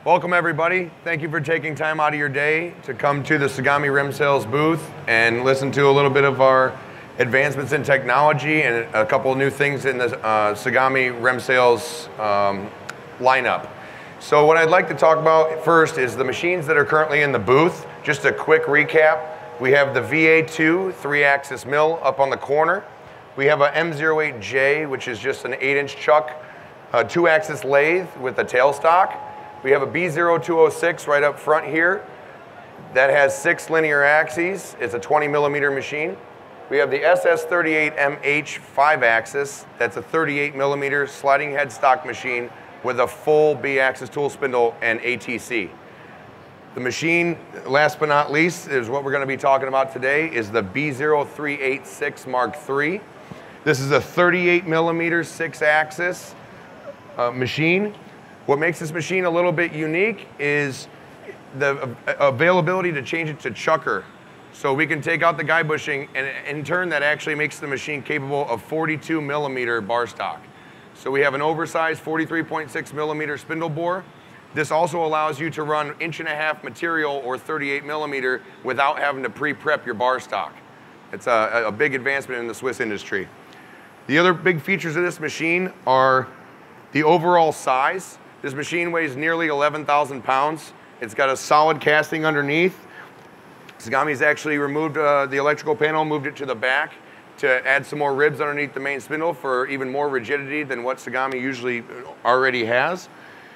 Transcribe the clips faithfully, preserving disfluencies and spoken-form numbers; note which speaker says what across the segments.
Speaker 1: Welcome everybody. Thank you for taking time out of your day to come to the Tsugami Rim Sales booth and listen to a little bit of our advancements in technology and a couple of new things in the uh, Tsugami Rim Sales um, lineup. So what I'd like to talk about first is the machines that are currently in the booth. Just a quick recap. We have the V A two three-axis mill up on the corner. We have a M zero eight J, which is just an eight-inch chuck, a two-axis lathe with a tailstock. We have a B zero two oh six right up front here that has six linear axes. It's a twenty millimeter machine. We have the S S thirty-eight M H five-axis. That's a thirty-eight millimeter sliding headstock machine with a full B-axis tool spindle and A T C. The machine, last but not least, is what we're going to be talking about today, is the B zero three eight six Mark three. This is a thirty-eight millimeter six-axis uh, machine. What makes this machine a little bit unique is the availability to change it to chucker. So we can take out the guide bushing, and in turn that actually makes the machine capable of forty-two millimeter bar stock. So we have an oversized forty-three point six millimeter spindle bore. This also allows you to run inch and a half material or thirty-eight millimeter without having to pre-prep your bar stock. It's a, a big advancement in the Swiss industry. The other big features of this machine are the overall size. This machine weighs nearly eleven thousand pounds. It's got a solid casting underneath. Tsugami's actually removed uh, the electrical panel, moved it to the back to add some more ribs underneath the main spindle for even more rigidity than what Tsugami usually already has.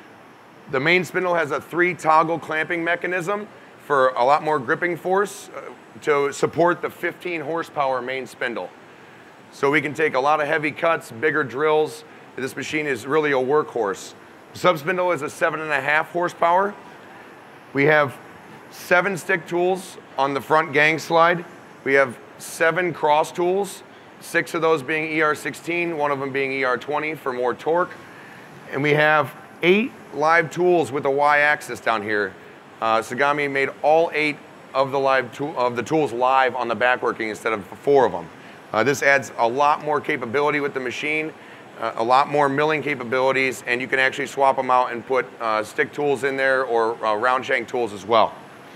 Speaker 1: The main spindle has a three toggle clamping mechanism for a lot more gripping force uh, to support the fifteen horsepower main spindle. So we can take a lot of heavy cuts, bigger drills. This machine is really a workhorse. Subspindle is a seven and a half horsepower. We have seven stick tools on the front gang slide. We have seven cross tools, six of those being E R sixteen, one of them being E R twenty for more torque. And we have eight live tools with a Y-axis down here. Uh, Tsugami made all eight of the live tool, of the tools live on the backworking instead of four of them. Uh, this adds a lot more capability with the machine. Uh, a lot more milling capabilities, and you can actually swap them out and put uh, stick tools in there or uh, round shank tools as well.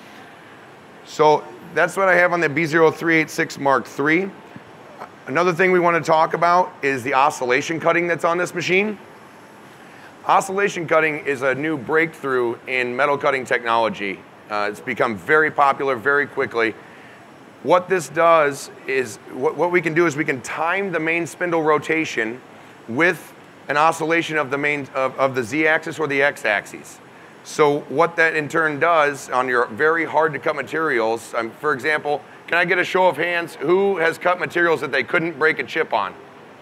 Speaker 1: So that's what I have on the B zero three eight six Mark three. Another thing we want to talk about is the oscillation cutting that's on this machine. Oscillation cutting is a new breakthrough in metal cutting technology. Uh, it's become very popular very quickly. What this does is, what, what we can do is we can time the main spindle rotation with an oscillation of the main of, of the Z-axis or the X-axis. So what that in turn does on your very hard to cut materials, um, for example, can I get a show of hands who has cut materials that they couldn't break a chip on?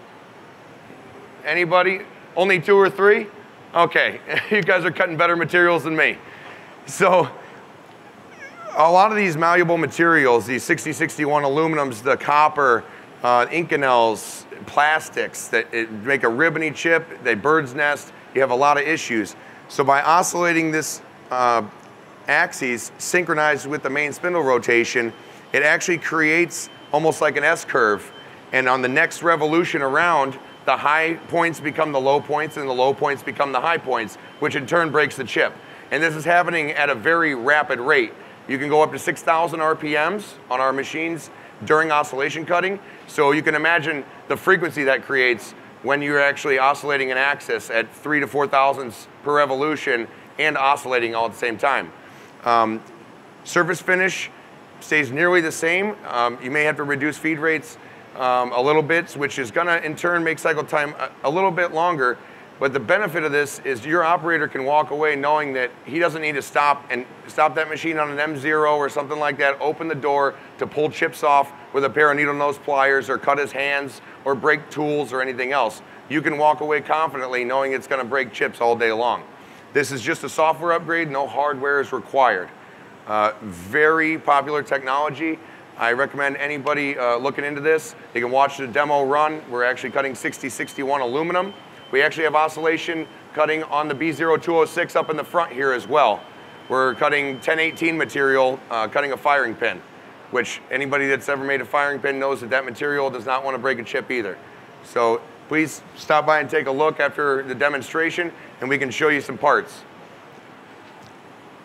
Speaker 1: Anybody? Only two or three? Okay, you guys are cutting better materials than me. So a lot of these malleable materials, these sixty sixty-one aluminums, the copper, uh, Inconels, plastics that it make a ribbony chip, they bird's nest, you have a lot of issues. So by oscillating this uh, axis synchronized with the main spindle rotation, it actually creates almost like an S-curve. And on the next revolution around, the high points become the low points and the low points become the high points, which in turn breaks the chip. And this is happening at a very rapid rate. You can go up to six thousand R P Ms on our machines during oscillation cutting. So you can imagine the frequency that creates when you're actually oscillating an axis at three to four thousandths per revolution and oscillating all at the same time. Um, surface finish stays nearly the same. Um, you may have to reduce feed rates um, a little bit, which is gonna in turn make cycle time a, a little bit longer. But the benefit of this is your operator can walk away knowing that he doesn't need to stop and stop that machine on an M zero or something like that, open the door to pull chips off with a pair of needle nose pliers or cut his hands or break tools or anything else. You can walk away confidently knowing it's gonna break chips all day long. This is just a software upgrade, no hardware is required. Uh, very popular technology. I recommend anybody uh, looking into this. They can watch the demo run. We're actually cutting sixty sixty-one aluminum. We actually have oscillation cutting on the B zero two oh six up in the front here as well. We're cutting ten eighteen material, uh, cutting a firing pin, which anybody that's ever made a firing pin knows that that material does not want to break a chip either. So please stop by and take a look after the demonstration and we can show you some parts.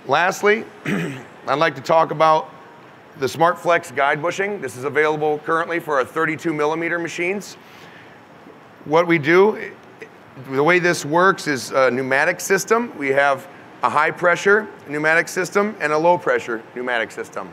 Speaker 1: Lastly, I'd like to talk about the Smart Flex guide bushing. This is available currently for our thirty-two millimeter machines. What we do, the way this works is a pneumatic system. We have a high pressure pneumatic system and a low pressure pneumatic system.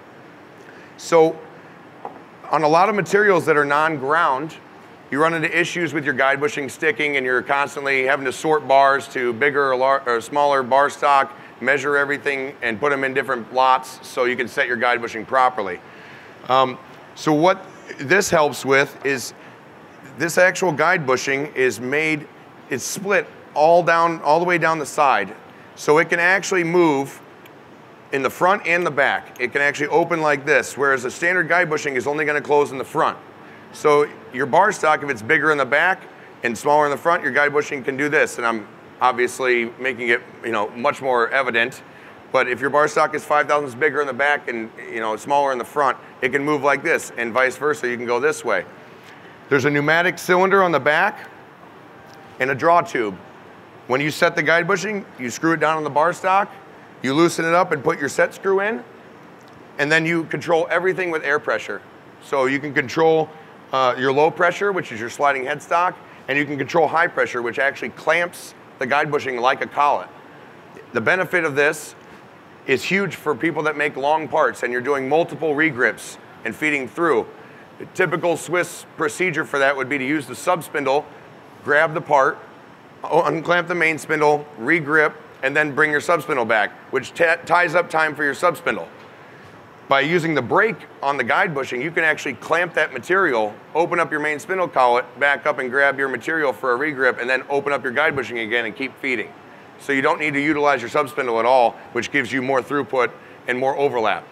Speaker 1: So on a lot of materials that are non-ground, you run into issues with your guide bushing sticking, and you're constantly having to sort bars to bigger or, lar or smaller bar stock, measure everything, and put them in different lots so you can set your guide bushing properly. Um, so what this helps with is this actual guide bushing is made, it's split all down, all the way down the side. So it can actually move in the front and the back. It can actually open like this, whereas a standard guide bushing is only going to close in the front. So your bar stock, if it's bigger in the back and smaller in the front, your guide bushing can do this. And I'm obviously making it, you know, much more evident. But if your bar stock is five thousandths bigger in the back and, you know, smaller in the front, it can move like this, and vice versa. You can go this way. There's a pneumatic cylinder on the back and a draw tube. When you set the guide bushing, you screw it down on the bar stock, you loosen it up and put your set screw in, and then you control everything with air pressure. So you can control uh, your low pressure, which is your sliding headstock, and you can control high pressure, which actually clamps the guide bushing like a collet. The benefit of this is huge for people that make long parts and you're doing multiple regrips and feeding through. The typical Swiss procedure for that would be to use the sub spindle, grab the part, unclamp the main spindle, regrip, and then bring your sub spindle back, which ties up time for your sub spindle. By using the brake on the guide bushing, you can actually clamp that material, open up your main spindle collet, back up and grab your material for a regrip, and then open up your guide bushing again and keep feeding. So you don't need to utilize your sub spindle at all, which gives you more throughput and more overlap.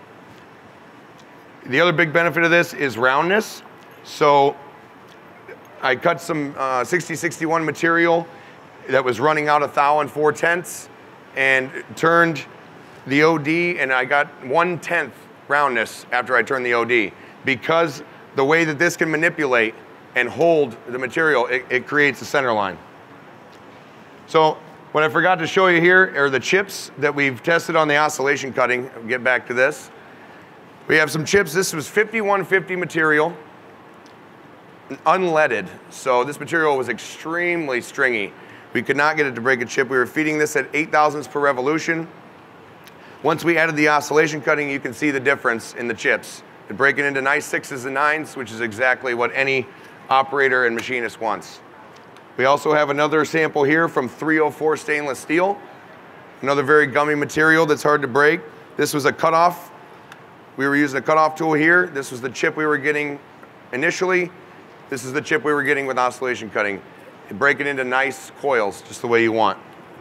Speaker 1: The other big benefit of this is roundness. So I cut some uh, sixty sixty-one material that was running out of thou and four tenths and turned the O D, and I got one tenth roundness after I turned the O D, because the way that this can manipulate and hold the material, it, it creates a center line. So what I forgot to show you here are the chips that we've tested on the oscillation cutting. I'll get back to this. We have some chips. This was fifty-one fifty material, unleaded. So this material was extremely stringy. We could not get it to break a chip. We were feeding this at eight thousandths per revolution. Once we added the oscillation cutting, you can see the difference in the chips. They break it into nice sixes and nines, which is exactly what any operator and machinist wants. We also have another sample here from three oh four stainless steel, another very gummy material that's hard to break. This was a cutoff. We were using a cutoff tool here. This was the chip we were getting initially. This is the chip we were getting with oscillation cutting. You break it into nice coils, just the way you want.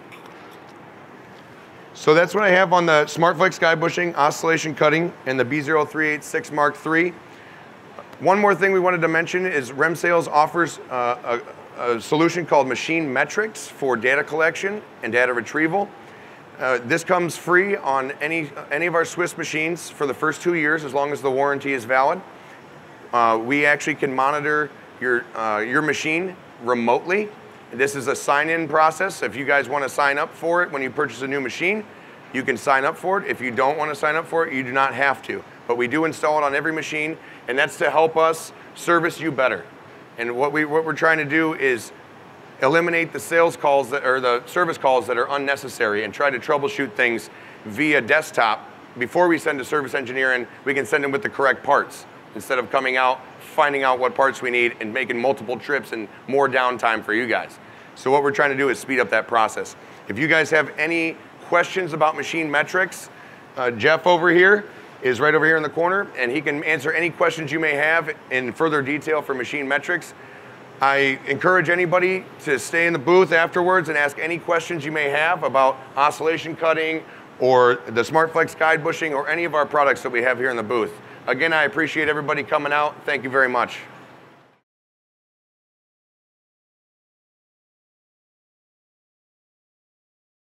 Speaker 1: So that's what I have on the SmartFlex guide bushing, oscillation cutting, and the B zero three eight six Mark three. One more thing we wanted to mention is RemSales offers uh, a, a solution called Machine Metrics for data collection and data retrieval. Uh, this comes free on any, any of our Swiss machines for the first two years, as long as the warranty is valid. Uh, we actually can monitor your, uh, your machine remotely. This is a sign-in process. If you guys want to sign up for it when you purchase a new machine, you can sign up for it. If you don't want to sign up for it, you do not have to. But we do install it on every machine, and that's to help us service you better. And what, we, what we're trying to do is eliminate the sales calls that, or the service calls that are unnecessary, and try to troubleshoot things via desktop. Before we send a service engineer in, we can send them with the correct parts, instead of coming out, finding out what parts we need, and making multiple trips and more downtime for you guys. So what we're trying to do is speed up that process. If you guys have any questions about machine metrics, uh, Jeff over here is right over here in the corner, and he can answer any questions you may have in further detail for machine metrics. I encourage anybody to stay in the booth afterwards and ask any questions you may have about oscillation cutting or the SmartFlex guide bushing or any of our products that we have here in the booth. Again, I appreciate everybody coming out. Thank you very much.